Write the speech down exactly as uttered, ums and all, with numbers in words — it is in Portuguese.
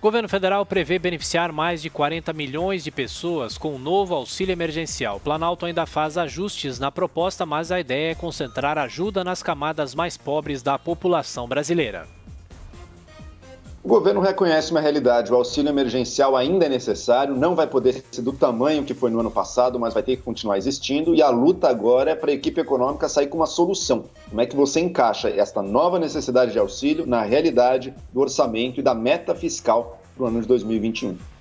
governo federal prevê beneficiar mais de quarenta milhões de pessoas com o novo auxílio emergencial. O Planalto ainda faz ajustes na proposta, mas a ideia é concentrar ajuda nas camadas mais pobres da população brasileira. O governo reconhece uma realidade, o auxílio emergencial ainda é necessário, não vai poder ser do tamanho que foi no ano passado, mas vai ter que continuar existindo, e a luta agora é para a equipe econômica sair com uma solução. Como é que você encaixa esta nova necessidade de auxílio na realidade do orçamento e da meta fiscal para o ano de dois mil e vinte e um?